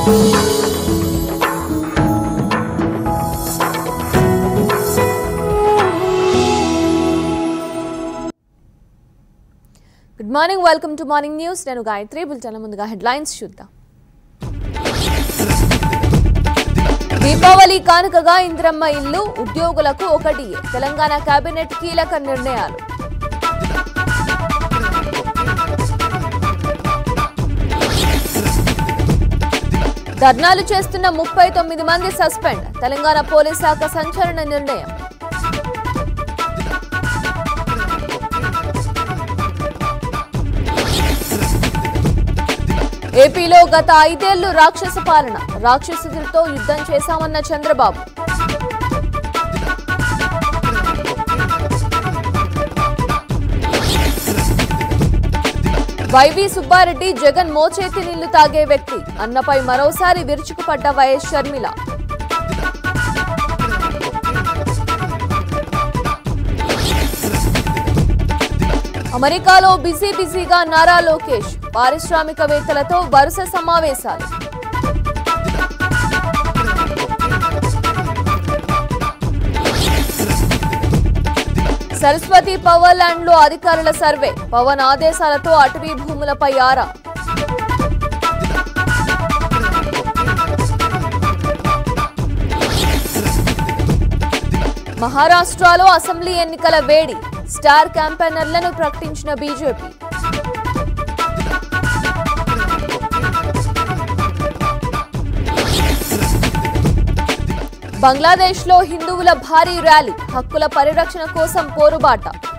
Good morning, welcome to Morning News. Nenu Gayatri bulletin munduga headlines chuddam. Deepavali కానుకగా ఇంద్రమ్మ ఇల్లు ఉద్యోగులకు ఒకటి. తెలంగాణ కేబినెట్ కీలక నిర్ణయాలు. ధర్నాలు చేస్తున్న 39 మంది సస్పెండ్. తెలంగాణ పోలీస్ శాఖ సంచలన నిర్ణయం. ఏపీలో గత 5 ఏళ్లు రాక్షస పాలన. రాక్షసులతో యుద్ధం చేశామన్న చంద్రబాబు. వైవి సుబ్బారెడ్డి జగన్ మోచేతి నీళ్లు తాగే వ్యక్తి. అన్నపై మరోసారి విరుచుకుపడ్డ వైఎస్ షర్మిల. అమెరికాలో బిజీగా నారా లోకేష్. పారిశ్రామికవేత్తలతో వరుస సమావేశాలు. సరస్వతి పవర్ ల్యాండ్ లో అధికారుల సర్వే. పవన్ ఆదేశాలతో అటవీ భూములపై ఆరా. మహారాష్ట్రలో అసెంబ్లీ ఎన్నికల వేడి. స్టార్ క్యాంపెయినర్లను ప్రకటించిన బీజేపీ. బంగ్లాదేశ్లో హిందువుల భారీ ర్యాలీ. హక్కుల పరిరక్షణ కోసం పోరుబాట.